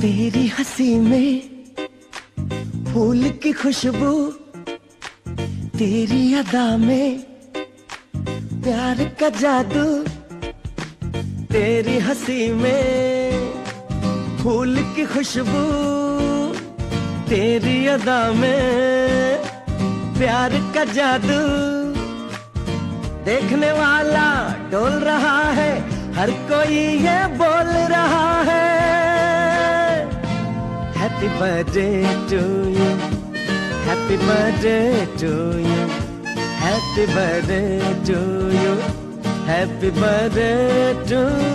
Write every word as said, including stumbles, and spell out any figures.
तेरी हंसी में फूल की खुशबू, तेरी अदा में प्यार का जादू। तेरी हंसी में फूल की खुशबू, तेरी अदा में प्यार का जादू। देखने वाला डोल रहा है, हर कोई ये बोल रहा है। Happy birthday to you, happy birthday to you, happy birthday to you, happy birthday to